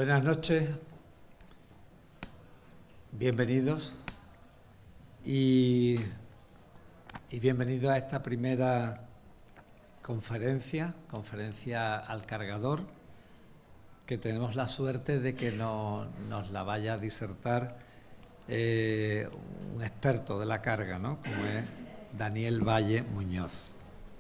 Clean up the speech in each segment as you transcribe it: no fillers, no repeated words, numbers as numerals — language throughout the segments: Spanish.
Buenas noches, bienvenidos y bienvenidos a esta primera conferencia al cargador, que tenemos la suerte de que nos la vaya a disertar un experto de la carga, ¿no?, como es Daniel Valle Muñoz.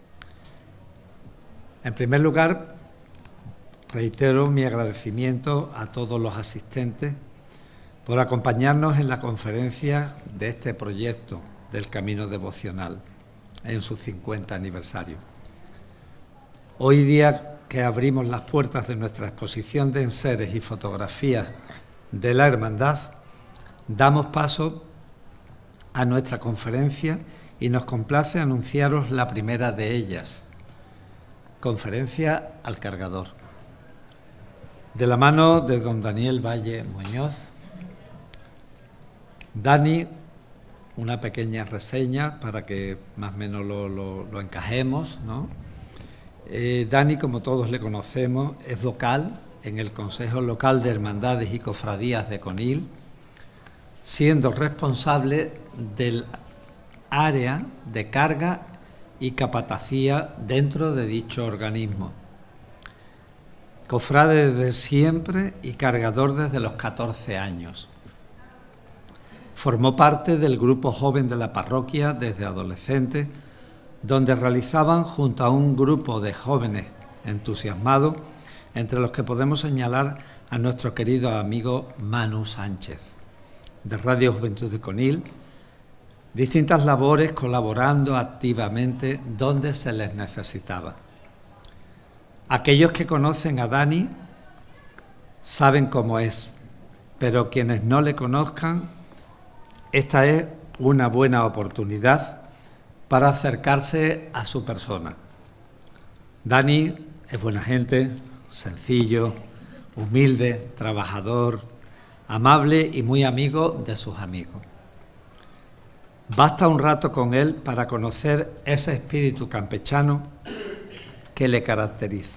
En primer lugar, reitero mi agradecimiento a todos los asistentes por acompañarnos en la conferencia de este proyecto del Camino Devocional en su 50 aniversario. Hoy día que abrimos las puertas de nuestra exposición de enseres y fotografías de la Hermandad, damos paso a nuestra conferencia y nos complace anunciaros la primera de ellas, Conferencia al Cargador. De la mano de don Daniel Valle Muñoz. Dani, una pequeña reseña para que más o menos lo encajemos, ¿no? Dani, como todos le conocemos, es vocal en el Consejo Local de Hermandades y Cofradías de Conil, siendo responsable del área de carga y capatacía dentro de dicho organismo. Cofrade desde siempre y cargador desde los 14 años. Formó parte del grupo joven de la parroquia desde adolescente, donde realizaban junto a un grupo de jóvenes entusiasmados, entre los que podemos señalar a nuestro querido amigo Manu Sánchez, de Radio Juventud de Conil, distintas labores colaborando activamente donde se les necesitaba. Aquellos que conocen a Dani saben cómo es, pero quienes no le conozcan, esta es una buena oportunidad para acercarse a su persona. Dani es buena gente, sencillo, humilde, trabajador, amable y muy amigo de sus amigos. Basta un rato con él para conocer ese espíritu campechano que le caracteriza.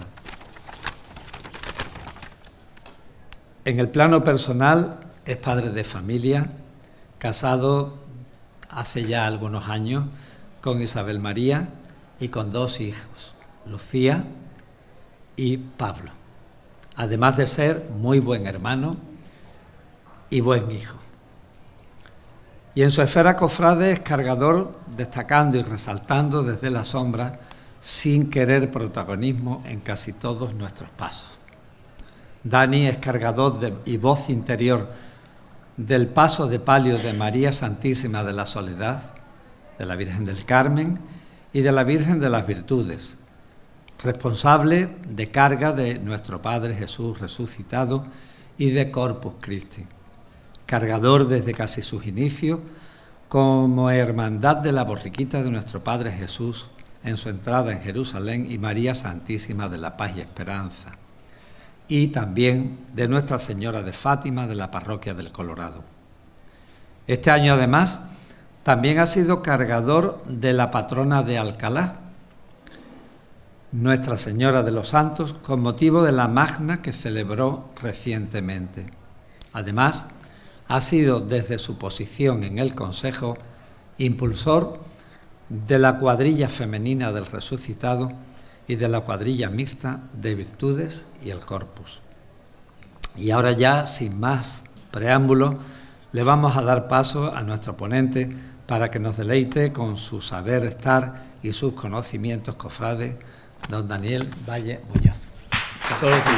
En el plano personal es padre de familia, casado hace ya algunos años con Isabel María y con 2 hijos, Lucía y Pablo, además de ser muy buen hermano y buen hijo. Y en su esfera cofrade es cargador, destacando y resaltando desde la sombra, sin querer protagonismo en casi todos nuestros pasos. Dani es cargador y voz interior del paso de palio de María Santísima de la Soledad, de la Virgen del Carmen y de la Virgen de las Virtudes, responsable de carga de nuestro Padre Jesús resucitado y de Corpus Christi, cargador desde casi sus inicios como Hermandad de la Borriquita de nuestro Padre Jesús en su entrada en Jerusalén y María Santísima de la Paz y Esperanza, y también de Nuestra Señora de Fátima de la Parroquia del Colorado. Este año, además, también ha sido cargador de la patrona de Alcalá, Nuestra Señora de los Santos, con motivo de la Magna que celebró recientemente. Además, ha sido desde su posición en el Consejo impulsor de la cuadrilla femenina del resucitado y de la cuadrilla mixta de Virtudes y el Corpus. Y ahora ya, sin más preámbulos, le vamos a dar paso a nuestro ponente para que nos deleite con su saber estar y sus conocimientos cofrades, don Daniel Valle Muñoz. Todo tuyo.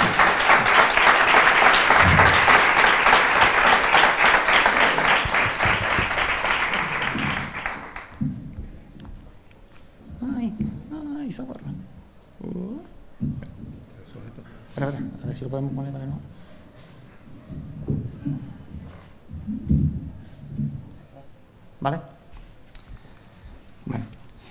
Ay, socorro. Espera, a ver si lo podemos poner para que no. ¿Vale? Bueno.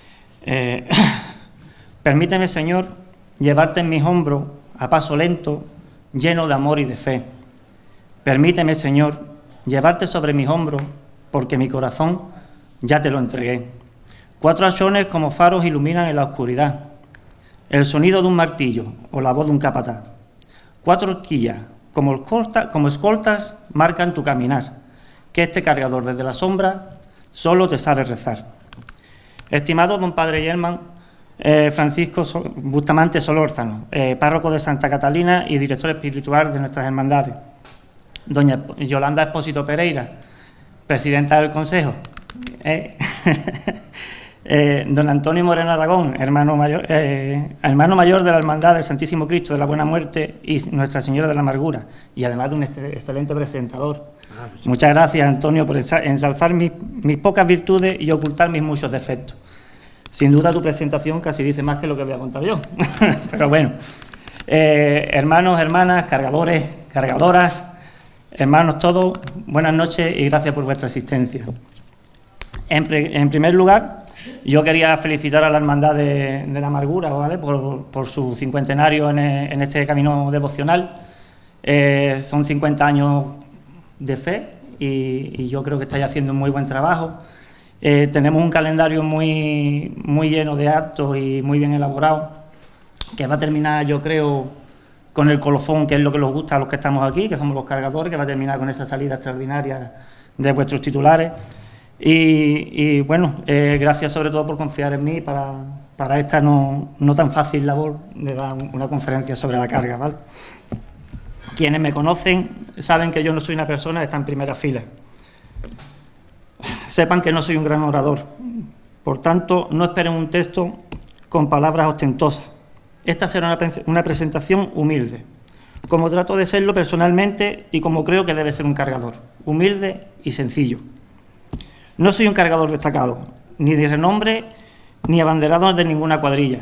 Permíteme, Señor, llevarte en mis hombros a paso lento, lleno de amor y de fe. Permíteme, Señor, llevarte sobre mis hombros, porque mi corazón ya te lo entregué. 4 hachones como faros iluminan en la oscuridad. El sonido de un martillo o la voz de un capataz. 4 horquillas como escoltas marcan tu caminar, que este cargador desde la sombra solo te sabe rezar. Estimado don Padre Germán Francisco Bustamante Solórzano, párroco de Santa Catalina y director espiritual de nuestras hermandades. Doña Yolanda Espósito Pereira, presidenta del Consejo. Don Antonio Moreno Aragón, hermano mayor de la Hermandad del Santísimo Cristo de la Buena Muerte y Nuestra Señora de la Amargura, y además de un excelente presentador. Muchas gracias, Antonio, por ensalzar mis pocas virtudes y ocultar mis muchos defectos. Sin duda tu presentación casi dice más que lo que voy a contar yo. Pero bueno, hermanos, hermanas, cargadores, cargadoras, hermanos todos, buenas noches y gracias por vuestra asistencia. En primer lugar, yo quería felicitar a la Hermandad de la Amargura, ¿vale?, por su cincuentenario en este camino devocional. Son 50 años de fe y yo creo que estáis haciendo un muy buen trabajo. Tenemos un calendario muy lleno de actos y muy bien elaborado, que va a terminar, yo creo, con el colofón, que es lo que nos gusta a los que estamos aquí, que somos los cargadores, que va a terminar con esa salida extraordinaria de vuestros titulares. Y bueno, gracias sobre todo por confiar en mí para esta no tan fácil labor de dar una conferencia sobre la carga, ¿vale? Quienes me conocen saben que yo no soy una persona que está en primera fila. Sepan que no soy un gran orador. Por tanto, no esperen un texto con palabras ostentosas. Esta será una presentación humilde, como trato de serlo personalmente y como creo que debe ser un cargador, humilde y sencillo. No soy un cargador destacado, ni de renombre, ni abanderado de ninguna cuadrilla.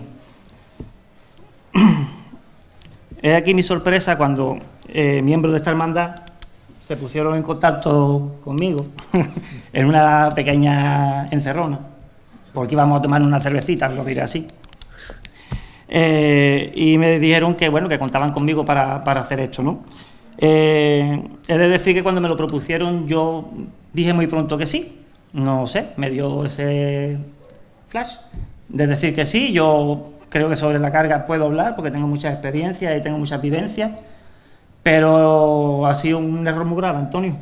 Es aquí mi sorpresa cuando miembros de esta hermandad se pusieron en contacto conmigo en una pequeña encerrona, porque íbamos a tomar una cervecita, lo diré así. Y me dijeron que, bueno, que contaban conmigo para hacer esto, ¿no? He de decir que cuando me lo propusieron yo dije muy pronto que sí. No sé, me dio ese flash de decir que sí. Yo creo que sobre la carga puedo hablar porque tengo muchas experiencias y tengo muchas vivencias, pero ha sido un error muy grave, Antonio.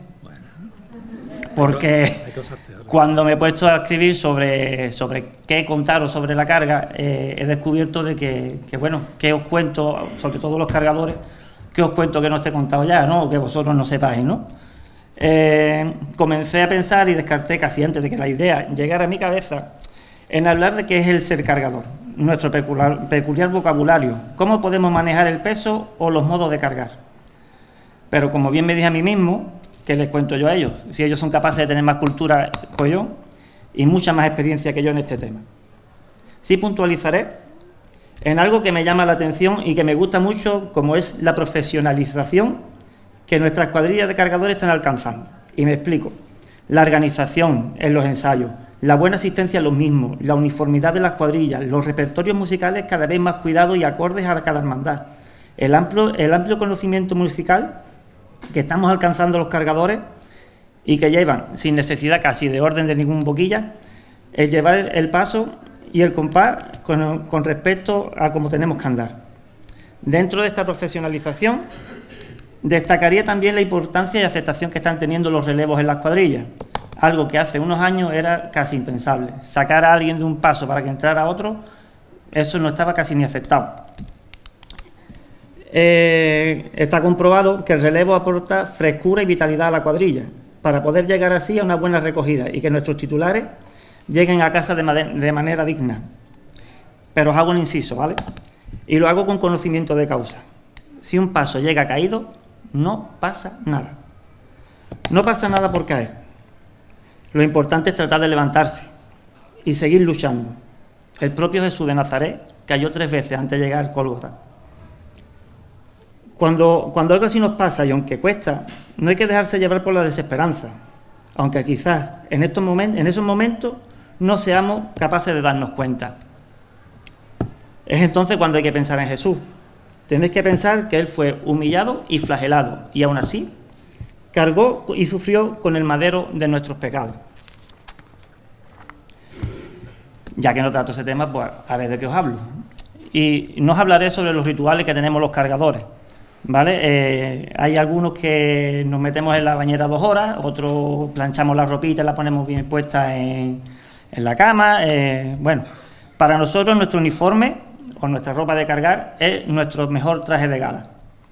Porque cuando me he puesto a escribir sobre qué contaros sobre la carga, he descubierto de que bueno, que os cuento, sobre todo los cargadores, que os cuento que no esté contado ya, ¿no? O que vosotros no sepáis, ¿no? Comencé a pensar y descarté casi antes de que la idea llegara a mi cabeza en hablar de qué es el ser cargador, nuestro peculiar vocabulario, cómo podemos manejar el peso o los modos de cargar. Pero como bien me dije a mí mismo, ¿qué les cuento yo a ellos? Si ellos son capaces de tener más cultura que yo y mucha más experiencia que yo en este tema. Sí puntualizaré en algo que me llama la atención y que me gusta mucho, como es la profesionalización que nuestras cuadrillas de cargadores están alcanzando. Y me explico. La organización en los ensayos, la buena asistencia a los mismos, la uniformidad de las cuadrillas, los repertorios musicales cada vez más cuidados y acordes a cada hermandad, el amplio conocimiento musical que estamos alcanzando los cargadores y que llevan, sin necesidad casi de orden de ningún boquilla, el llevar el paso y el compás con respecto a cómo tenemos que andar. Dentro de esta profesionalización, destacaría también la importancia y aceptación que están teniendo los relevos en las cuadrillas, algo que hace unos años era casi impensable. Sacar a alguien de un paso para que entrara otro, eso no estaba casi ni aceptado. Está comprobado que el relevo aporta frescura y vitalidad a la cuadrilla, para poder llegar así a una buena recogida y que nuestros titulares lleguen a casa de manera digna. Pero os hago un inciso, ¿vale? Y lo hago con conocimiento de causa. Si un paso llega caído, no pasa nada. No pasa nada por caer. Lo importante es tratar de levantarse y seguir luchando. El propio Jesús de Nazaret cayó 3 veces antes de llegar al Gólgota. Cuando algo así nos pasa, y aunque cuesta, no hay que dejarse llevar por la desesperanza, aunque quizás en esos momentos no seamos capaces de darnos cuenta. Es entonces cuando hay que pensar en Jesús. Tenéis que pensar que Él fue humillado y flagelado, y aún así cargó y sufrió con el madero de nuestros pecados. Ya que no trato ese tema, pues a ver de qué os hablo. Y no os hablaré sobre los rituales que tenemos los cargadores, ¿vale? Hay algunos que nos metemos en la bañera 2 horas, otros planchamos la ropita y la ponemos bien puesta en la cama. Bueno, para nosotros nuestro uniforme o nuestra ropa de cargar es nuestro mejor traje de gala.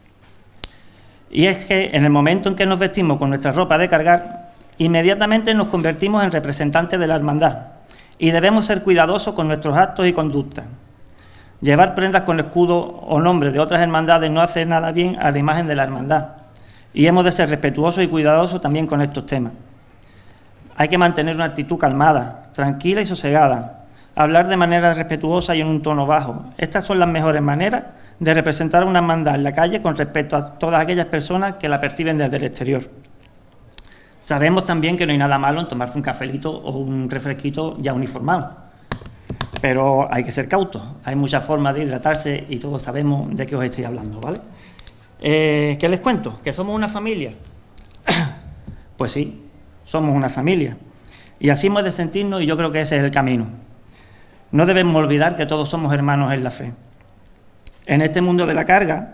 Y es que en el momento en que nos vestimos con nuestra ropa de cargar, inmediatamente nos convertimos en representantes de la hermandad y debemos ser cuidadosos con nuestros actos y conductas. Llevar prendas con escudo o nombre de otras hermandades no hace nada bien a la imagen de la hermandad y hemos de ser respetuosos y cuidadosos también con estos temas. Hay que mantener una actitud calmada, tranquila y sosegada, hablar de manera respetuosa y en un tono bajo. Estas son las mejores maneras de representar a una hermandad en la calle con respecto a todas aquellas personas que la perciben desde el exterior. Sabemos también que no hay nada malo en tomarse un cafelito o un refresquito ya uniformado, pero hay que ser cautos. Hay muchas formas de hidratarse y todos sabemos de qué os estoy hablando, ¿vale? ¿Qué les cuento? ¿Que somos una familia? Pues sí, somos una familia y así hemos de sentirnos y yo creo que ese es el camino. No debemos olvidar que todos somos hermanos en la fe. En este mundo de la carga,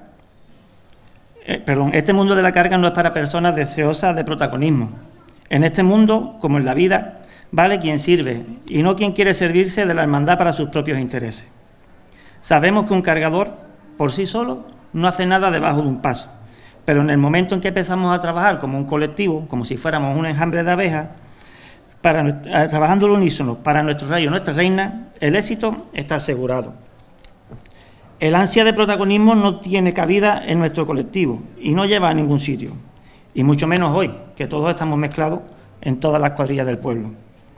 este mundo de la carga no es para personas deseosas de protagonismo. En este mundo, como en la vida, vale quien sirve y no quien quiere servirse de la hermandad para sus propios intereses. Sabemos que un cargador, por sí solo, no hace nada debajo de un paso, pero en el momento en que empezamos a trabajar como un colectivo, como si fuéramos un enjambre de abejas, trabajando al unísono para nuestro rey o nuestra reina, el éxito está asegurado. El ansia de protagonismo no tiene cabida en nuestro colectivo y no lleva a ningún sitio, y mucho menos hoy, que todos estamos mezclados en todas las cuadrillas del pueblo.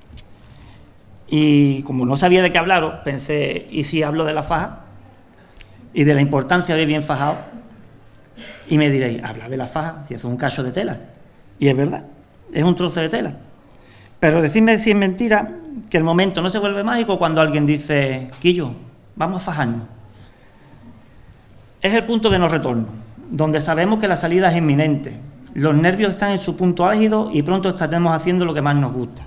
Y como no sabía de qué hablaros, pensé, ¿y si hablo de la faja? Y de la importancia de ir bien fajado. Y me diréis, habla de la faja, si eso es un cacho de tela. Y es verdad, es un trozo de tela. Pero decidme si es mentira que el momento no se vuelve mágico cuando alguien dice, Quillo, vamos a fajarnos. Es el punto de no retorno, donde sabemos que la salida es inminente. Los nervios están en su punto álgido y pronto estaremos haciendo lo que más nos gusta.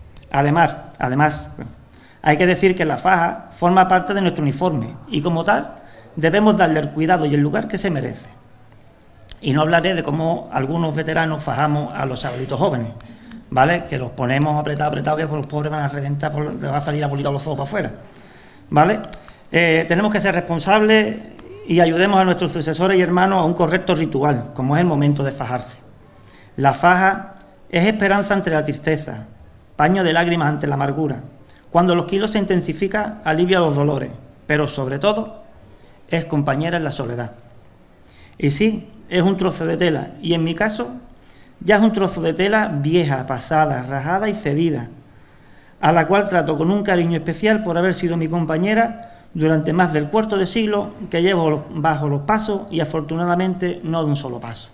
Además, hay que decir que la faja forma parte de nuestro uniforme y como tal debemos darle el cuidado y el lugar que se merece. Y no hablaré de cómo algunos veteranos fajamos a los chavalitos jóvenes, ¿vale? Que los ponemos apretados, que los pobres van a reventar, les va a salir la bolita de los ojos para afuera, ¿vale? Tenemos que ser responsables y ayudemos a nuestros sucesores y hermanos a un correcto ritual, como es el momento de fajarse. La faja es esperanza ante la tristeza, paño de lágrimas ante la amargura. Cuando los kilos se intensifican, alivia los dolores, pero sobre todo es compañera en la soledad. Y sí, es un trozo de tela, y en mi caso ya es un trozo de tela vieja, pasada, rajada y cedida, a la cual trato con un cariño especial por haber sido mi compañera durante más del cuarto de siglo que llevo bajo los pasos y afortunadamente no de un solo paso.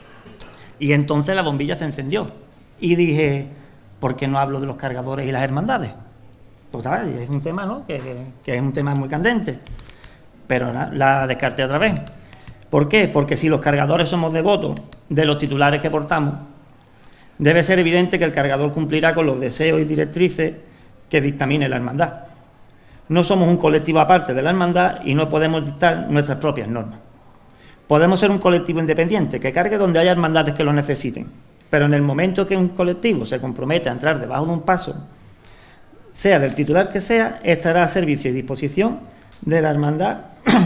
Y entonces la bombilla se encendió y dije, ¿por qué no hablo de los cargadores y las hermandades? Total, es un tema, ¿no? que es un tema muy candente, pero la descarté otra vez. ¿Por qué? Porque si los cargadores somos devotos de los titulares que portamos, debe ser evidente que el cargador cumplirá con los deseos y directrices que dictamine la hermandad. No somos un colectivo aparte de la hermandad y no podemos dictar nuestras propias normas. Podemos ser un colectivo independiente que cargue donde haya hermandades que lo necesiten, pero en el momento que un colectivo se compromete a entrar debajo de un paso, sea del titular que sea, estará a servicio y disposición de la hermandad,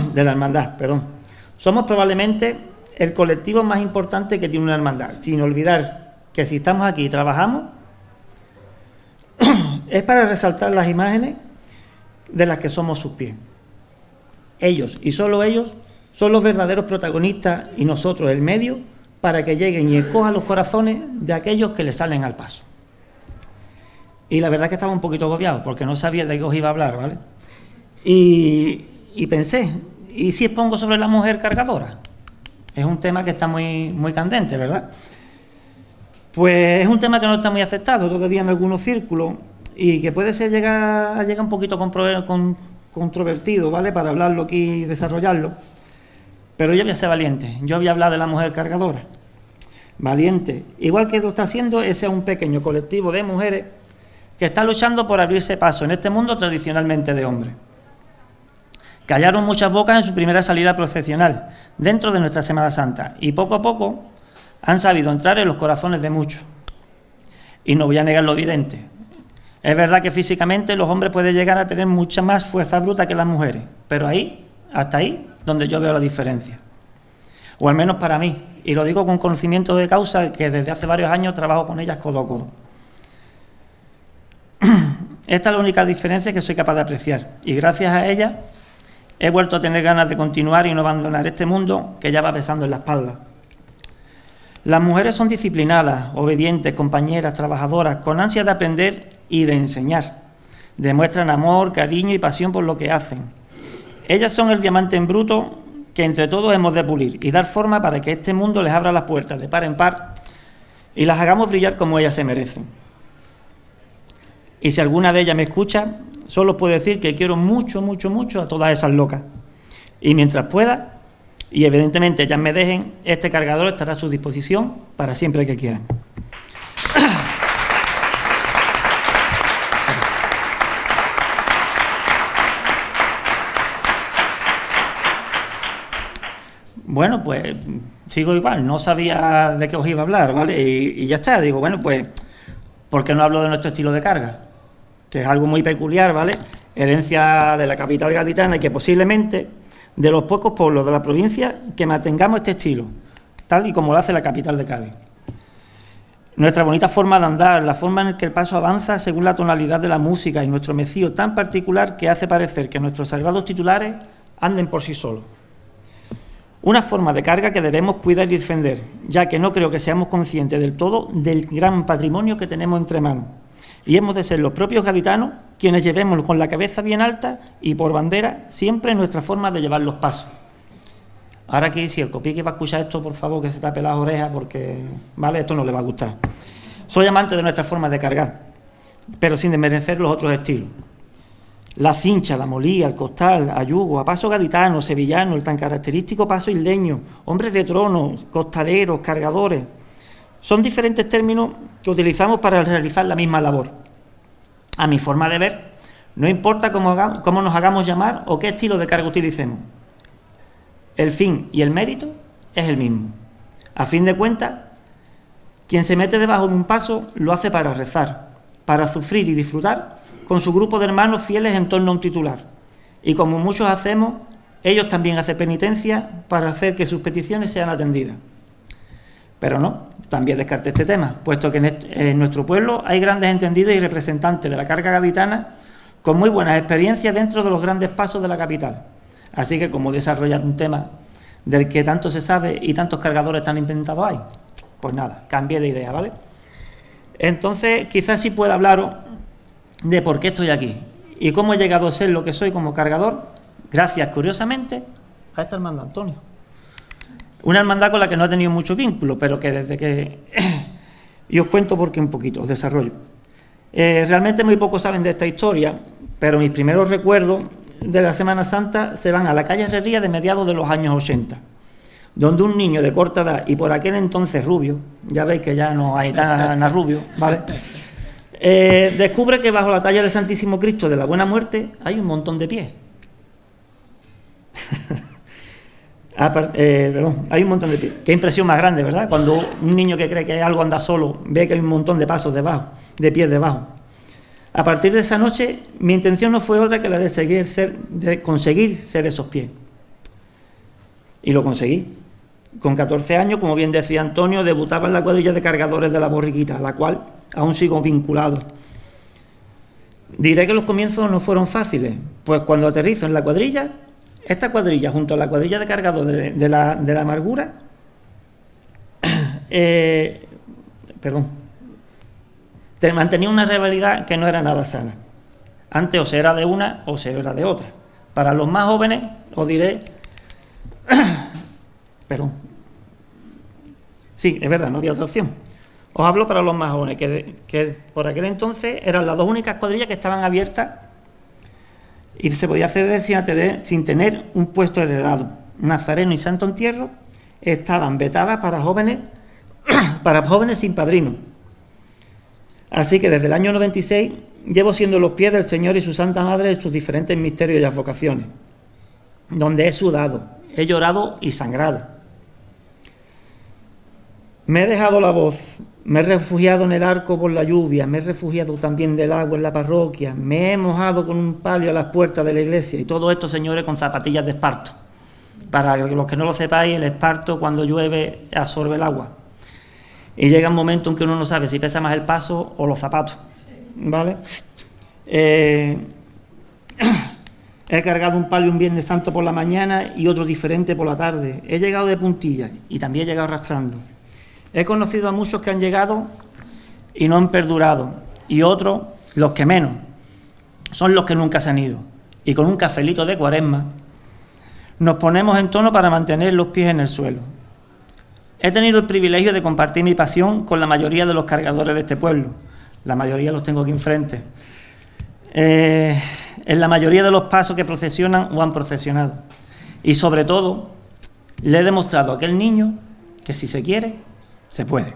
Somos probablemente el colectivo más importante que tiene una hermandad, sin olvidar que si estamos aquí y trabajamos, es para resaltar las imágenes de las que somos sus pies. Ellos, y solo ellos, son los verdaderos protagonistas y nosotros el medio para que lleguen y escojan los corazones de aquellos que les salen al paso. Y la verdad es que estaba un poquito agobiado porque no sabía de qué os iba a hablar, ¿vale? Y pensé, ¿y si expongo sobre la mujer cargadora? Es un tema que está muy candente, ¿verdad? Pues es un tema que no está muy aceptado todavía en algunos círculos y que puede ser llegar un poquito controvertido, ¿vale? Para hablarlo aquí y desarrollarlo. Pero yo voy a ser valiente, yo voy a hablar de la mujer cargadora. Valiente, igual que lo está haciendo ese un pequeño colectivo de mujeres que está luchando por abrirse paso en este mundo tradicionalmente de hombres. Callaron muchas bocas en su primera salida procesional, dentro de nuestra Semana Santa, y poco a poco han sabido entrar en los corazones de muchos. Y no voy a negar lo evidente. Es verdad que físicamente los hombres pueden llegar a tener mucha más fuerza bruta que las mujeres, pero ahí, hasta ahí, donde yo veo la diferencia. O al menos para mí, y lo digo con conocimiento de causa, que desde hace varios años trabajo con ellas codo a codo. Esta es la única diferencia que soy capaz de apreciar, y gracias a ella he vuelto a tener ganas de continuar y no abandonar este mundo que ya va pesando en la espalda. Las mujeres son disciplinadas, obedientes, compañeras, trabajadoras, con ansia de aprender y de enseñar. Demuestran amor, cariño y pasión por lo que hacen. Ellas son el diamante en bruto que entre todos hemos de pulir y dar forma para que este mundo les abra las puertas de par en par y las hagamos brillar como ellas se merecen. Y si alguna de ellas me escucha, solo puedo decir que quiero mucho, mucho, mucho a todas esas locas. Y mientras pueda, y evidentemente ellas me dejen, este cargador estará a su disposición para siempre que quieran. Bueno, pues sigo igual, no sabía de qué os iba a hablar, ¿vale? Y ya está, digo, bueno, pues, ¿por qué no hablo de nuestro estilo de carga? Que es algo muy peculiar, ¿vale? Herencia de la capital gaditana y que posiblemente de los pocos pueblos de la provincia que mantengamos este estilo, tal y como lo hace la capital de Cádiz. Nuestra bonita forma de andar, la forma en la que el paso avanza según la tonalidad de la música y nuestro mecío tan particular que hace parecer que nuestros sagrados titulares anden por sí solos. Una forma de carga que debemos cuidar y defender, ya que no creo que seamos conscientes del todo del gran patrimonio que tenemos entre manos. Y hemos de ser los propios gaditanos quienes llevemos con la cabeza bien alta y por bandera siempre nuestra forma de llevar los pasos. Ahora aquí, si el copique va a escuchar esto, por favor, que se tape las orejas porque, ¿vale?, esto no le va a gustar. Soy amante de nuestra forma de cargar, pero sin desmerecer los otros estilos. La cincha, la molía, el costal, ayugo, a paso gaditano, sevillano, el tan característico paso isleño, hombres de trono, costaleros, cargadores. Son diferentes términos que utilizamos para realizar la misma labor. A mi forma de ver, no importa cómo nos hagamos llamar o qué estilo de carga utilicemos. El fin y el mérito es el mismo. A fin de cuentas, quien se mete debajo de un paso lo hace para rezar, para sufrir y disfrutar con su grupo de hermanos fieles en torno a un titular. Y como muchos hacemos, ellos también hacen penitencia para hacer que sus peticiones sean atendidas. Pero no, también descarté este tema, puesto que en nuestro pueblo hay grandes entendidos y representantes de la carga gaditana con muy buenas experiencias dentro de los grandes pasos de la capital. Así que, como desarrollar un tema del que tanto se sabe y tantos cargadores tan inventados hay, pues nada, cambié de idea, ¿vale? Entonces, quizás sí pueda hablaros de por qué estoy aquí y cómo he llegado a ser lo que soy como cargador, gracias, curiosamente, a esta hermandad, Antonio. Una hermandad con la que no he tenido mucho vínculo, pero que desde que... y os cuento por qué un poquito, os desarrollo. Realmente muy pocos saben de esta historia, pero mis primeros recuerdos de la Semana Santa se van a la calle Herrería de mediados de los años 80, donde un niño de corta edad y por aquel entonces rubio, ya veis que ya no hay tan rubio, ¿vale? Descubre que bajo la talla del Santísimo Cristo de la Buena Muerte hay un montón de pies. Hay un montón de pies. Qué impresión más grande, ¿verdad? Cuando un niño que cree que algo anda solo ve que hay un montón de pasos debajo, de pies debajo. A partir de esa noche, mi intención no fue otra que la de conseguir ser esos pies. Y lo conseguí. Con 14 años, como bien decía Antonio, debutaba en la cuadrilla de cargadores de la Borriquita, a la cual aún sigo vinculado. Diré que los comienzos no fueron fáciles, pues cuando aterrizo en la cuadrilla, esta cuadrilla, junto a la cuadrilla de cargadores de la Amargura, mantenía una rivalidad que no era nada sana. Antes o se era de una o se era de otra. Para los más jóvenes os diré... Sí, es verdad, no había otra opción. Os hablo para los más jóvenes, que por aquel entonces eran las dos únicas cuadrillas que estaban abiertas y se podía acceder sin tener un puesto heredado. Nazareno y Santo Entierro estaban vetadas para jóvenes sin padrino. Así que desde el año 96 llevo siendo los pies del Señor y su Santa Madre en sus diferentes misterios y advocaciones. donde he sudado, he llorado y sangrado. Me he dejado la voz, me he refugiado en el arco por la lluvia, me he refugiado también del agua en la parroquia, me he mojado con un palio a las puertas de la iglesia, y todo esto, señores, con zapatillas de esparto. Para los que no lo sepáis, el esparto, cuando llueve, absorbe el agua. Y llega un momento en que uno no sabe si pesa más el paso o los zapatos, ¿vale? He cargado un palio un Viernes Santo por la mañana y otro diferente por la tarde. He llegado de puntillas y también he llegado arrastrando. He conocido a muchos que han llegado y no han perdurado, y otros, los que menos, son los que nunca se han ido. Y con un cafelito de Cuaresma nos ponemos en tono para mantener los pies en el suelo. He tenido el privilegio de compartir mi pasión con la mayoría de los cargadores de este pueblo. La mayoría los tengo aquí enfrente. En la mayoría de los pasos que procesionan o han procesionado. Y sobre todo, le he demostrado a aquel niño que si se quiere, se puede.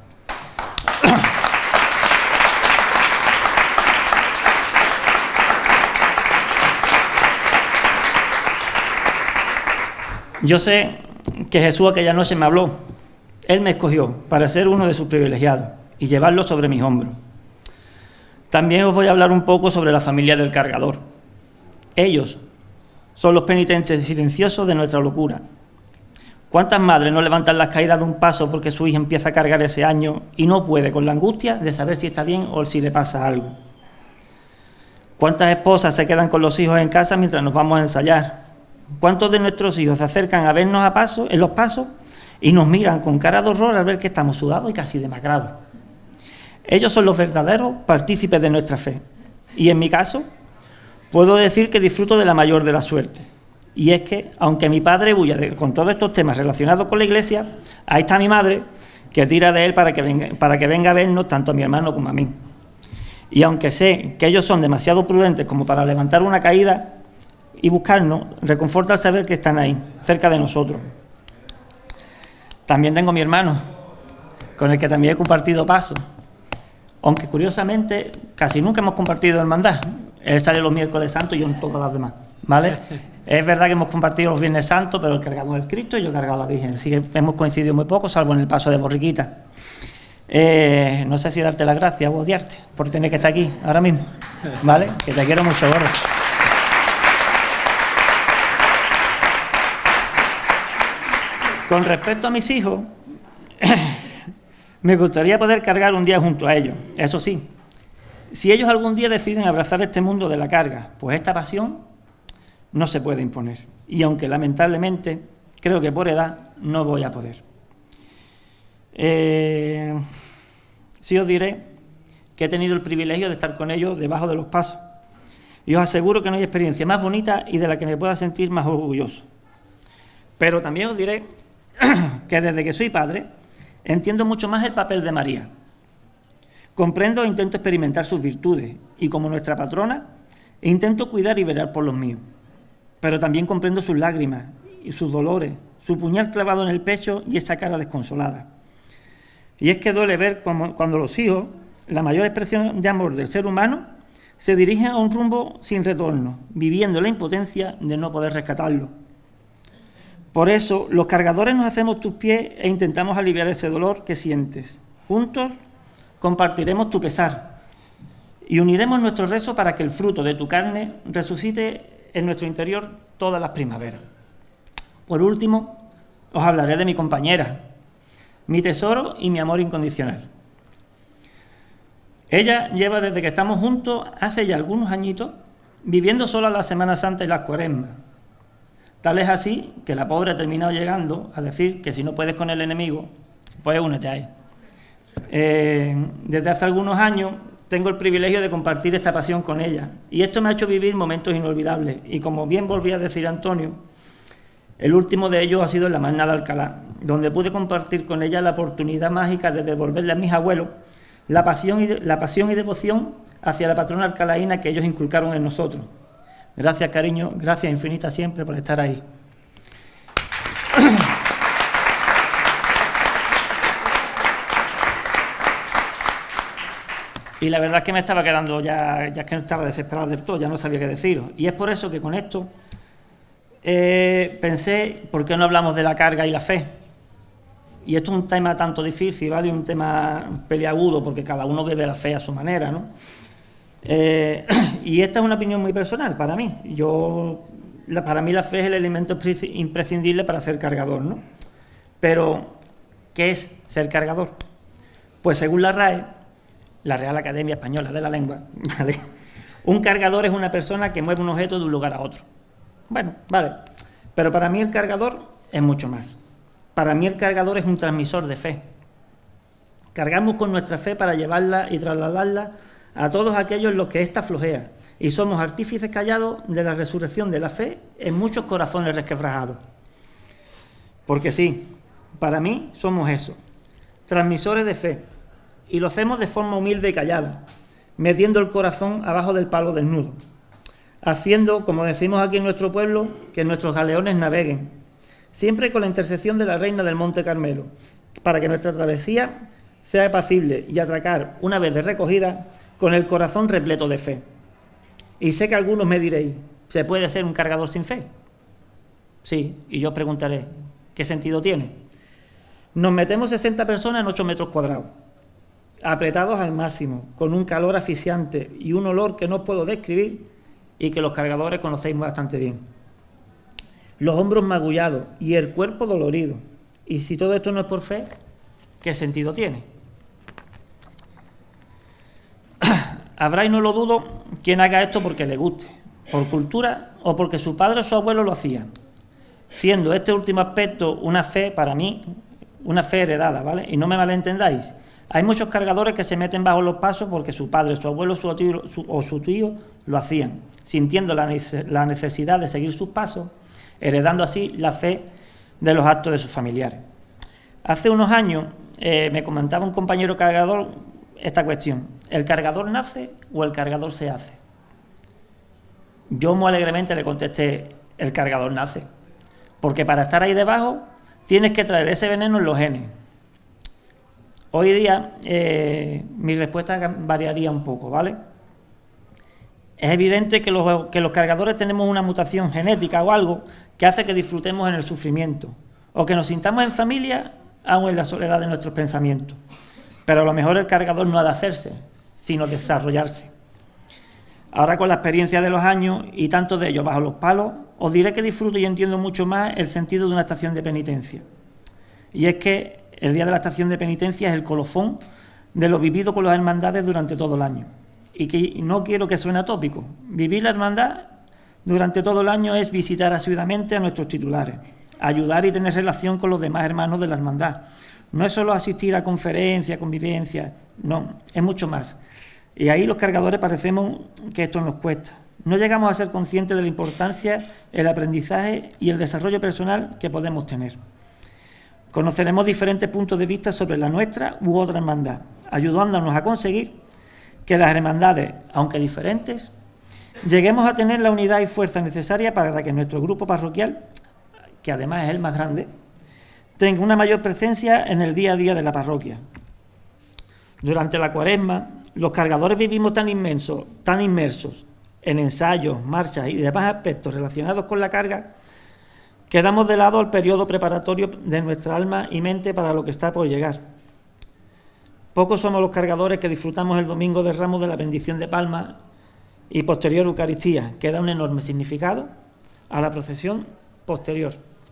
Yo sé que Jesús aquella noche me habló. Él me escogió para ser uno de sus privilegiados y llevarlo sobre mis hombros. También os voy a hablar un poco sobre la familia del cargador. Ellos son los penitentes silenciosos de nuestra locura. ¿Cuántas madres no levantan las caídas de un paso porque su hija empieza a cargar ese año y no puede, con la angustia de saber si está bien o si le pasa algo? ¿Cuántas esposas se quedan con los hijos en casa mientras nos vamos a ensayar? ¿Cuántos de nuestros hijos se acercan a vernos en los pasos y nos miran con cara de horror al ver que estamos sudados y casi demacrados? Ellos son los verdaderos partícipes de nuestra fe. Y en mi caso, puedo decir que disfruto de la mayor de la suerte. Y es que, aunque mi padre huya con todos estos temas relacionados con la iglesia, ahí está mi madre, que tira de él para que venga a vernos tanto a mi hermano como a mí. Y aunque sé que ellos son demasiado prudentes como para levantar una caída y buscarnos, reconforta al saber que están ahí, cerca de nosotros. También tengo a mi hermano, con el que también he compartido paso. Aunque curiosamente casi nunca hemos compartido hermandad. Él sale los miércoles santos y yo en todas las demás, ¿vale? Es verdad que hemos compartido los Viernes Santos, pero él cargamos el Cristo y yo cargado a la Virgen. Así que hemos coincidido muy poco, salvo en el paso de Borriquita. No sé si darte las gracias o odiarte por tener que estar aquí ahora mismo, ¿vale? Que te quiero mucho, gordo. Con respecto a mis hijos, me gustaría poder cargar un día junto a ellos. Eso sí, si ellos algún día deciden abrazar este mundo de la carga, pues esta pasión no se puede imponer. Y aunque lamentablemente creo que por edad no voy a poder. Sí os diré que he tenido el privilegio de estar con ellos debajo de los pasos. Y os aseguro que no hay experiencia más bonita y de la que me pueda sentir más orgulloso. Pero también os diré que desde que soy padre entiendo mucho más el papel de María. Comprendo e intento experimentar sus virtudes y como nuestra patrona intento cuidar y velar por los míos. Pero también comprendo sus lágrimas y sus dolores, su puñal clavado en el pecho y esa cara desconsolada. Y es que duele ver cuando los hijos, la mayor expresión de amor del ser humano, se dirigen a un rumbo sin retorno, viviendo la impotencia de no poder rescatarlo. Por eso, los cargadores nos hacemos tus pies e intentamos aliviar ese dolor que sientes. Juntos compartiremos tu pesar y uniremos nuestro rezo para que el fruto de tu carne resucite en nuestro interior todas las primaveras. Por último, os hablaré de mi compañera, mi tesoro y mi amor incondicional. Ella lleva desde que estamos juntos, hace ya algunos añitos, viviendo sola la Semana Santa y las Cuaresmas. Tal es así que la pobre ha terminado llegando a decir que si no puedes con el enemigo, pues únete a él. Desde hace algunos años tengo el privilegio de compartir esta pasión con ella y esto me ha hecho vivir momentos inolvidables y como bien volví a decir Antonio, el último de ellos ha sido en la Magna de Alcalá, donde pude compartir con ella la oportunidad mágica de devolverle a mis abuelos la pasión y devoción hacia la patrona alcalaína que ellos inculcaron en nosotros. Gracias, cariño, gracias infinitas siempre por estar ahí. Y la verdad es que me estaba quedando ya es que estaba desesperado del todo, ya no sabía qué deciros. Y es por eso que con esto pensé, ¿por qué no hablamos de la carga y la fe? Y esto es un tema tanto difícil, ¿vale? Un tema peliagudo, porque cada uno vive la fe a su manera, ¿no? Y esta es una opinión muy personal para mí. Para mí la fe es el elemento imprescindible para ser cargador, ¿no? Pero, ¿qué es ser cargador? Pues según la RAE, la Real Academia Española de la Lengua, ¿vale? Un cargador es una persona que mueve un objeto de un lugar a otro. Bueno, vale, pero para mí el cargador es mucho más. Para mí el cargador es un transmisor de fe. Cargamos con nuestra fe para llevarla y trasladarla a todos aquellos en los que ésta flojea, y somos artífices callados de la resurrección de la fe en muchos corazones resquebrajados. Porque sí, para mí somos eso, transmisores de fe, y lo hacemos de forma humilde y callada, metiendo el corazón abajo del palo desnudo, haciendo, como decimos aquí en nuestro pueblo, que nuestros galeones naveguen, siempre con la intercesión de la Reina del Monte Carmelo, para que nuestra travesía sea apacible y atracar, una vez de recogida, con el corazón repleto de fe. Y sé que algunos me diréis, ¿se puede ser un cargador sin fe? Sí, y yo os preguntaré, ¿qué sentido tiene? Nos metemos 60 personas en 8 metros cuadrados, apretados al máximo, con un calor asfixiante y un olor que no puedo describir y que los cargadores conocéis bastante bien. Los hombros magullados y el cuerpo dolorido. Y si todo esto no es por fe, ¿qué sentido tiene? Habrá, y no lo dudo, quien haga esto porque le guste, por cultura o porque su padre o su abuelo lo hacían, siendo este último aspecto una fe, para mí, una fe heredada, ¿vale? Y no me malentendáis. Hay muchos cargadores que se meten bajo los pasos porque su padre, su abuelo o su tío lo hacían, sintiendo la necesidad de seguir sus pasos, heredando así la fe de los actos de sus familiares. Hace unos años me comentaba un compañero cargador esta cuestión: ¿el cargador nace o el cargador se hace? Yo muy alegremente le contesté: el cargador nace, porque para estar ahí debajo tienes que traer ese veneno en los genes. Hoy día mi respuesta variaría un poco, ¿vale? Es evidente que los cargadores tenemos una mutación genética o algo que hace que disfrutemos en el sufrimiento o que nos sintamos en familia aun en la soledad de nuestros pensamientos. Pero a lo mejor el cargador no ha de hacerse, sino desarrollarse. Ahora, con la experiencia de los años y tantos de ellos bajo los palos, os diré que disfruto y entiendo mucho más el sentido de una estación de penitencia. Y es que el día de la estación de penitencia es el colofón de lo vivido con las hermandades durante todo el año. Y que no quiero que suene atópico. Vivir la hermandad durante todo el año es visitar asiduamente a nuestros titulares, ayudar y tener relación con los demás hermanos de la hermandad. No es solo asistir a conferencias, convivencias, no, es mucho más. Y ahí los cargadores parecemos que esto nos cuesta. No llegamos a ser conscientes de la importancia, el aprendizaje y el desarrollo personal que podemos tener. Conoceremos diferentes puntos de vista sobre la nuestra u otra hermandad, ayudándonos a conseguir que las hermandades, aunque diferentes, lleguemos a tener la unidad y fuerza necesaria para que nuestro grupo parroquial, que además es el más grande, tenga una mayor presencia en el día a día de la parroquia. Durante la Cuaresma, los cargadores vivimos tan inmersos en ensayos, marchas y demás aspectos relacionados con la carga, que damos de lado el periodo preparatorio de nuestra alma y mente para lo que está por llegar. Pocos somos los cargadores que disfrutamos el domingo de Ramos de la bendición de palmas y posterior Eucaristía, que da un enorme significado a la procesión posterior.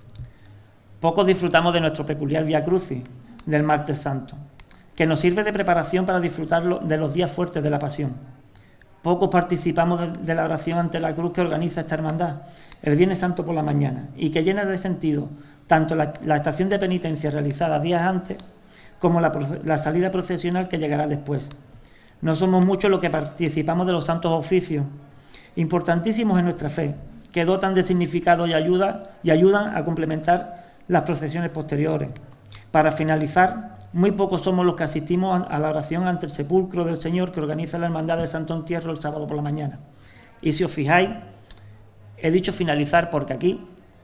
Pocos disfrutamos de nuestro peculiar Vía Crucis del Martes Santo, que nos sirve de preparación para disfrutar de los días fuertes de la Pasión. Pocos participamos de la oración ante la cruz que organiza esta hermandad el Viernes Santo por la mañana y que llena de sentido tanto la estación de penitencia realizada días antes como la salida procesional que llegará después. No somos muchos los que participamos de los santos oficios, importantísimos en nuestra fe, que dotan de significado y ayudan a complementar las procesiones posteriores. Para finalizar, muy pocos somos los que asistimos a la oración ante el sepulcro del Señor que organiza la Hermandad del Santo Entierro el sábado por la mañana. Y si os fijáis, he dicho finalizar porque aquí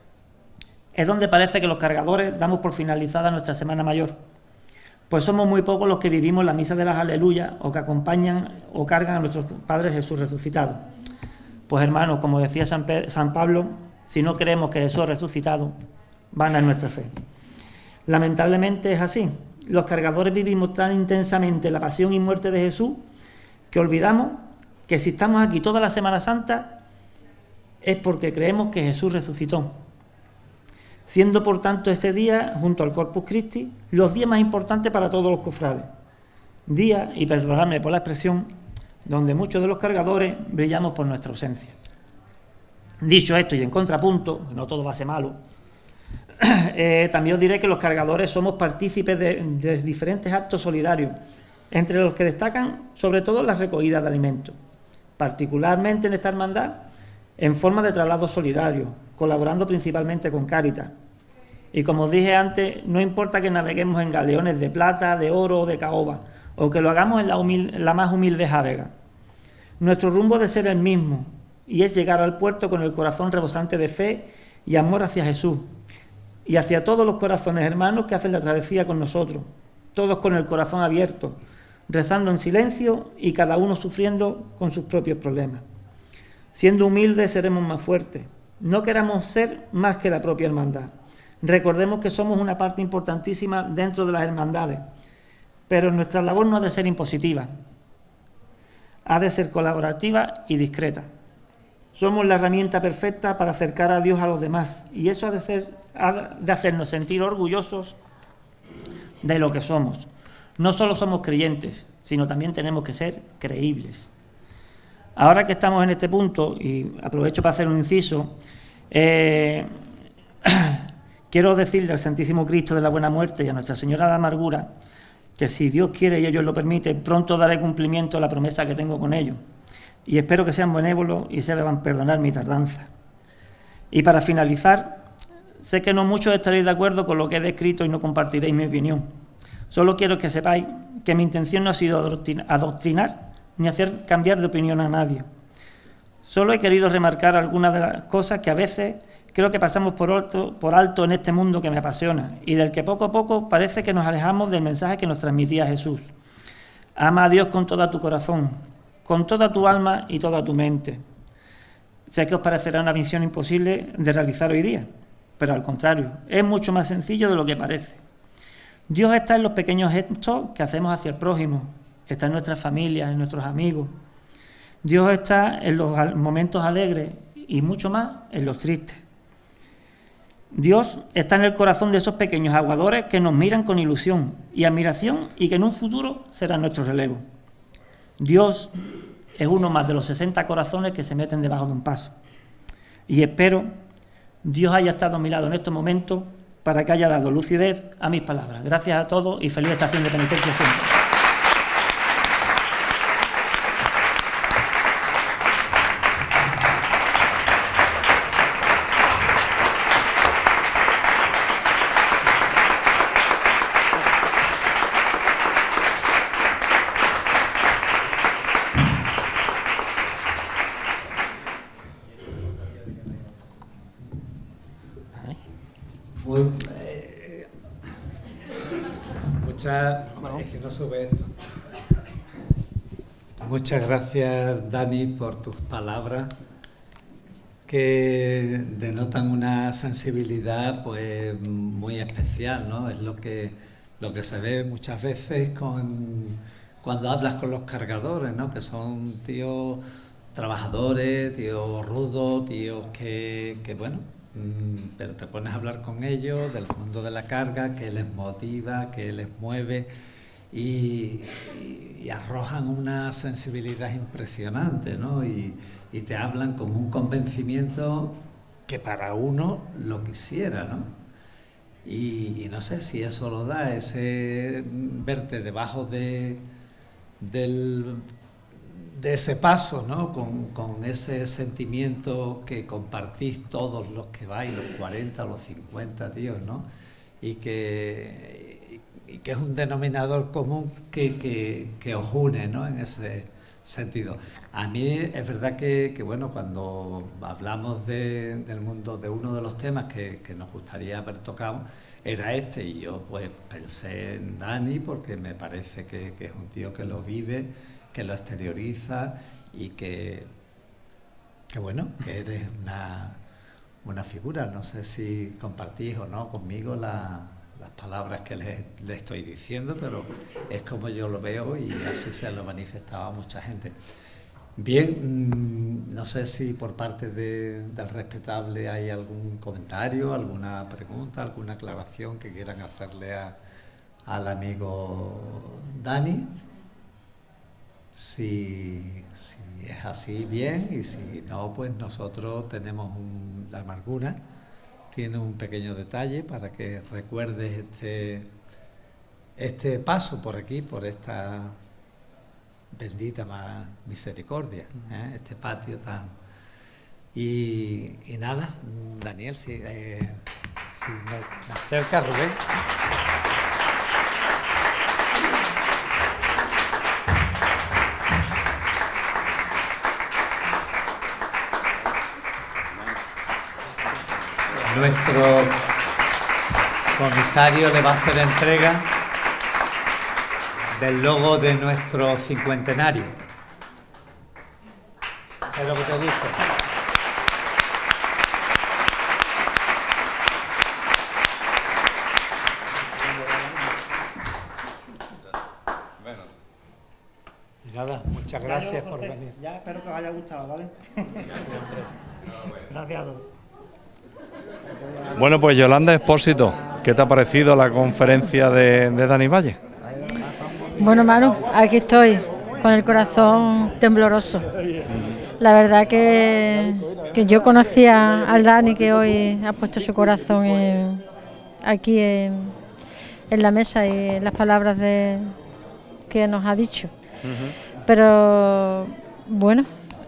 es donde parece que los cargadores damos por finalizada nuestra Semana Mayor. Pues somos muy pocos los que vivimos la misa de las Aleluyas o que acompañan o cargan a nuestros Padres Jesús resucitado. Pues hermanos, como decía San Pablo, si no creemos que Jesús ha resucitado, vana es nuestra fe. Lamentablemente es así. Los cargadores vivimos tan intensamente la pasión y muerte de Jesús que olvidamos que si estamos aquí toda la Semana Santa es porque creemos que Jesús resucitó, siendo por tanto ese día, junto al Corpus Christi, los días más importantes para todos los cofrades. Día, y perdonadme por la expresión, donde muchos de los cargadores brillamos por nuestra ausencia. Dicho esto, y en contrapunto, no todo va a ser malo, también os diré que los cargadores somos partícipes de diferentes actos solidarios, entre los que destacan sobre todo las recogidas de alimentos, particularmente en esta hermandad, en forma de traslado solidario, colaborando principalmente con Cáritas. Y como os dije antes, no importa que naveguemos en galeones de plata, de oro o de caoba, o que lo hagamos en la más humilde jávega. Nuestro rumbo debe ser el mismo, y es llegar al puerto con el corazón rebosante de fe y amor hacia Jesús, y hacia todos los corazones hermanos que hacen la travesía con nosotros, todos con el corazón abierto, rezando en silencio y cada uno sufriendo con sus propios problemas. Siendo humildes seremos más fuertes. No queramos ser más que la propia hermandad. Recordemos que somos una parte importantísima dentro de las hermandades, pero nuestra labor no ha de ser impositiva, ha de ser colaborativa y discreta. Somos la herramienta perfecta para acercar a Dios a los demás, y eso ha de hacernos sentir orgullosos de lo que somos. No solo somos creyentes, sino también tenemos que ser creíbles. Ahora que estamos en este punto, y aprovecho para hacer un inciso, quiero decirle al Santísimo Cristo de la Buena Muerte y a Nuestra Señora de la Amargura que si Dios quiere y ellos lo permiten, pronto daré cumplimiento a la promesa que tengo con ellos. Y espero que sean benévolos y sepan perdonar mi tardanza. Y para finalizar, sé que no muchos estaréis de acuerdo con lo que he descrito y no compartiréis mi opinión. Solo quiero que sepáis que mi intención no ha sido adoctrinar ni hacer cambiar de opinión a nadie. Solo he querido remarcar algunas de las cosas que a veces creo que pasamos por alto en este mundo que me apasiona y del que poco a poco parece que nos alejamos del mensaje que nos transmitía Jesús. Ama a Dios con todo tu corazón, con toda tu alma y toda tu mente. Sé que os parecerá una misión imposible de realizar hoy día, pero al contrario, es mucho más sencillo de lo que parece. Dios está en los pequeños gestos que hacemos hacia el prójimo, está en nuestras familias, en nuestros amigos. Dios está en los momentos alegres y mucho más en los tristes. Dios está en el corazón de esos pequeños aguadores que nos miran con ilusión y admiración y que en un futuro será nuestro relevo. Dios es uno más de los 60 corazones que se meten debajo de un paso. Y espero Dios haya estado a mi lado en estos momentos para que haya dado lucidez a mis palabras. Gracias a todos y feliz estación de penitencia siempre. Es que no sube esto. Muchas gracias, Dani, por tus palabras que denotan una sensibilidad pues muy especial, ¿no? Es lo que se ve muchas veces cuando hablas con los cargadores, ¿no? Que son tíos trabajadores, tíos rudos, tíos que bueno, pero te pones a hablar con ellos del mundo de la carga, que les motiva, que les mueve y arrojan una sensibilidad impresionante, ¿no? Y te hablan con un convencimiento que para uno lo quisiera, ¿no? Y no sé si eso lo da, ese verte debajo de ese paso, ¿no? Con ese sentimiento que compartís todos los que vais, los 40, los 50 tíos, ¿no? Y que es un denominador común que os une, ¿no? En ese sentido. A mí es verdad que bueno, cuando hablamos del mundo, de uno de los temas que nos gustaría haber tocado, era este, y yo pues pensé en Dani porque me parece que es un tío que lo vive, que lo exterioriza y que bueno, que eres una figura. No sé si compartís o no conmigo las palabras que le estoy diciendo, pero es como yo lo veo y así se lo manifestaba a mucha gente. Bien, no sé si por parte del respetable hay algún comentario, alguna pregunta, alguna aclaración que quieran hacerle al amigo Dani. Si es así, bien, y si no, pues nosotros tenemos la amargura. Tiene un pequeño detalle para que recuerdes este paso por aquí, por esta bendita misericordia, este patio tan... Y nada, Daniel, si me acerca Rubén. Nuestro comisario le va a hacer entrega del logo de nuestro cincuentenario. Es lo que te dice. Y nada, muchas gracias por venir. Ya espero que os haya gustado, ¿vale? Gracias a todos. Bueno, pues Yolanda Expósito, ¿qué te ha parecido la conferencia de Dani Valle? Bueno, Manu, aquí estoy, con el corazón tembloroso. La verdad que yo conocía al Dani, que hoy ha puesto su corazón aquí en la mesa y en las palabras que nos ha dicho. Pero bueno,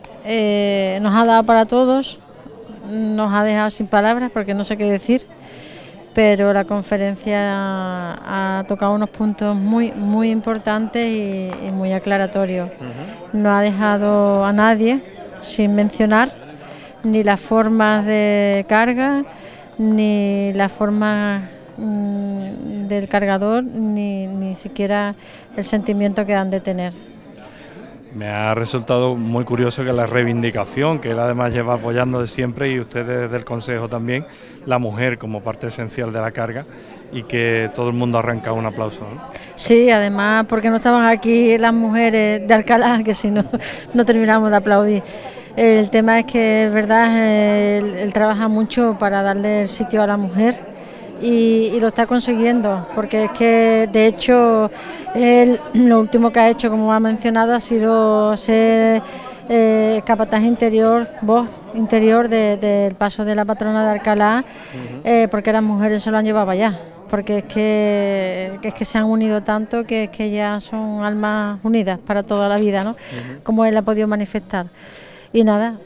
nos ha dado para todos, nos ha dejado sin palabras porque no sé qué decir, pero la conferencia ha tocado unos puntos muy importantes y muy aclaratorios. No ha dejado a nadie sin mencionar ni las formas de carga, ni las formas del cargador, ni siquiera el sentimiento que han de tener. Me ha resultado muy curioso que la reivindicación, que él además lleva apoyando de siempre, y ustedes del Consejo también, la mujer como parte esencial de la carga, y que todo el mundo arranca un aplauso, ¿no? Sí, además porque no estaban aquí las mujeres de Alcalá, que si no, no terminamos de aplaudir. El tema es que es verdad, él trabaja mucho para darle el sitio a la mujer y lo está consiguiendo, porque es que de hecho él, lo último que ha hecho, como ha mencionado, ha sido ser capataz interior, voz interior del paso de la patrona de Alcalá, porque las mujeres se lo han llevado allá, porque es que se han unido tanto que es que ya son almas unidas para toda la vida, ¿no? Como él ha podido manifestar. Y nada,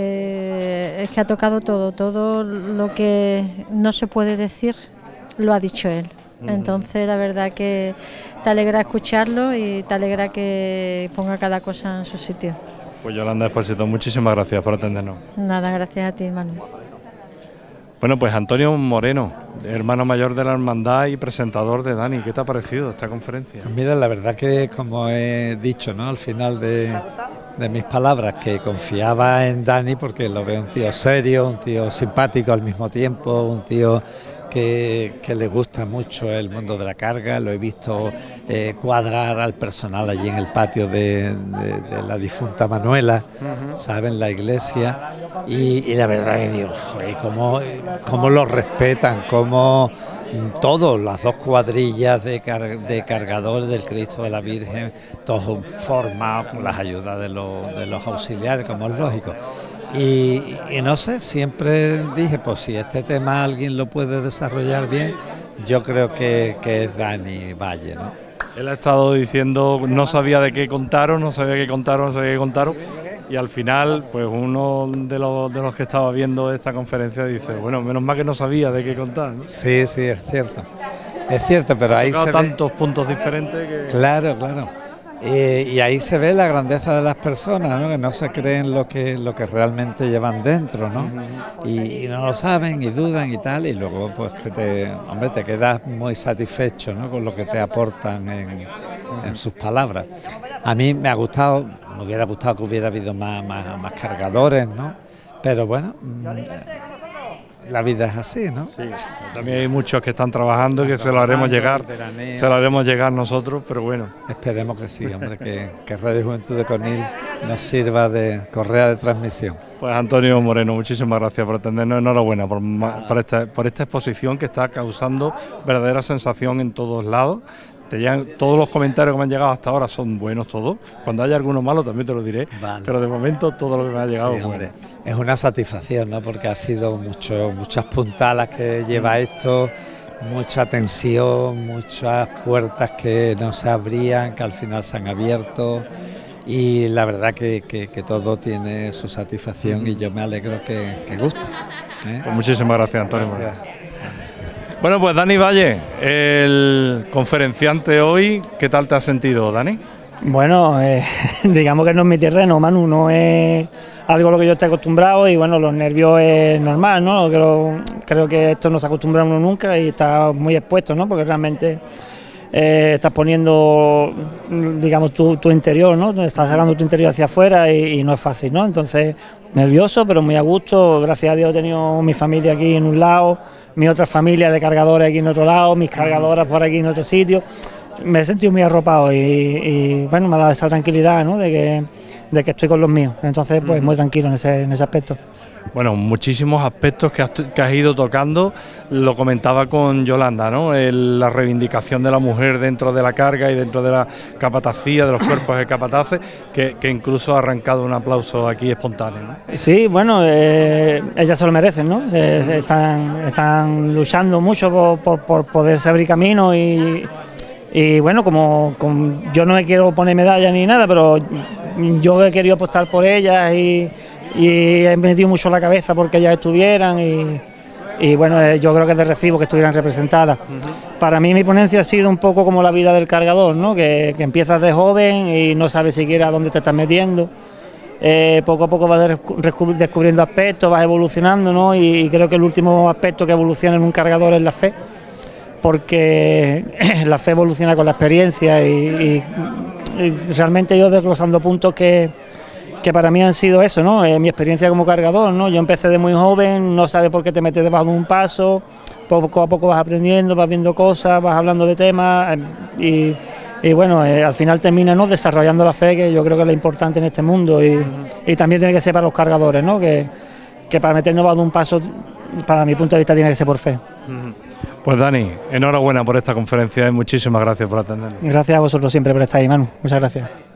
es que ha tocado todo lo que no se puede decir, lo ha dicho él. Entonces la verdad que te alegra escucharlo y te alegra que ponga cada cosa en su sitio. Pues Yolanda Expósito, muchísimas gracias por atendernos. Nada, gracias a ti, Manu. Bueno, pues Antonio Moreno, hermano mayor de la hermandad y presentador de Dani, ¿qué te ha parecido esta conferencia? Pues mira, la verdad que, como he dicho, ¿no?, al final de mis palabras, que confiaba en Dani porque lo veo un tío serio, un tío simpático al mismo tiempo, un tío que le gusta mucho el mundo de la carga. Lo he visto cuadrar al personal allí en el patio de la difunta Manuela, ¿saben?, la iglesia, y la verdad que digo, joder, cómo lo respetan, cómo todos, las dos cuadrillas de cargadores del Cristo de la Virgen, todos formados con las ayudas de los auxiliares, como es lógico. Y no sé, siempre dije, pues si este tema alguien lo puede desarrollar bien, yo creo que es Dani Valle, ¿no? Él ha estado diciendo, no sabía de qué contaron, no sabía qué contaron, y al final, pues uno de los que estaba viendo esta conferencia dice, bueno, menos mal que no sabía de qué contar, ¿no? Sí, es cierto, pero ahí se tantos puntos diferentes que... Claro. Y ahí se ve la grandeza de las personas, ¿no?, que no se creen lo que realmente llevan dentro, ¿no? Y no lo saben y dudan y tal, y luego pues que te quedas muy satisfecho, ¿no?, con lo que te aportan en sus palabras. A mí me hubiera gustado que hubiera habido más cargadores, ¿no? Pero bueno, la vida es así, ¿no? Sí. También hay muchos que están trabajando, que se lo haremos llegar nosotros, pero bueno. Esperemos que sí, hombre, que Radio Juventud de Conil nos sirva de correa de transmisión. Pues Antonio Moreno, muchísimas gracias por atendernos, enhorabuena por esta exposición que está causando verdadera sensación en todos lados. Todos los comentarios que me han llegado hasta ahora son buenos todos. Cuando haya alguno malo también te lo diré, vale. Pero de momento todo lo que me ha llegado es bueno. Es una satisfacción, ¿no? Porque ha sido muchas puntalas que lleva esto, mucha tensión, muchas puertas que no se abrían, que al final se han abierto, y la verdad que todo tiene su satisfacción y yo me alegro que guste. Pues muchísimas gracias, Antonio. Gracias. Bueno, pues Dani Valle, el conferenciante hoy, ¿qué tal te has sentido, Dani? Bueno, digamos que no es mi terreno, Manu, no es algo a lo que yo estoy acostumbrado y bueno, los nervios es normal, ¿no? Creo que esto no se acostumbra uno nunca y está muy expuesto, ¿no? Porque realmente estás poniendo, digamos, tu interior, ¿no? Estás sacando tu interior hacia afuera y no es fácil, ¿no? Entonces, nervioso, pero muy a gusto. Gracias a Dios he tenido mi familia aquí en un lado, mi otra familia de cargadores aquí en otro lado, mis cargadoras por aquí en otro sitio. Me he sentido muy arropado y bueno, me ha dado esa tranquilidad, ¿no? de que estoy con los míos. Entonces, pues muy tranquilo en ese aspecto. Bueno, muchísimos aspectos que has ido tocando, lo comentaba con Yolanda, ¿no? La reivindicación de la mujer dentro de la carga y dentro de la capatacía, de los cuerpos de capataces, que incluso ha arrancado un aplauso aquí espontáneo, ¿no? Sí, bueno, ellas se lo merecen, ¿no? Están luchando mucho por poderse abrir camino y bueno, como yo no me quiero poner medalla ni nada, pero yo he querido apostar por ellas y he metido mucho la cabeza porque ellas estuvieran y bueno, yo creo que es de recibo que estuvieran representadas. Para mí mi ponencia ha sido un poco como la vida del cargador, ¿no? Que empiezas de joven y no sabes siquiera dónde te estás metiendo. Poco a poco vas descubriendo aspectos, vas evolucionando, ¿no? Y creo que el último aspecto que evoluciona en un cargador es la fe, porque la fe evoluciona con la experiencia y realmente yo desglosando puntos que para mí han sido eso, ¿no? Mi experiencia como cargador, ¿no? Yo empecé de muy joven, no sabes por qué te metes debajo de un paso, poco a poco vas aprendiendo, vas viendo cosas, vas hablando de temas y bueno, al final termina, ¿no? Desarrollando la fe, que yo creo que es lo importante en este mundo y también tiene que ser para los cargadores, ¿no? Que para meternos debajo de un paso, para mi punto de vista, tiene que ser por fe. Pues Dani, enhorabuena por esta conferencia y muchísimas gracias por atendernos. Gracias a vosotros siempre por estar ahí, Manu. Muchas gracias.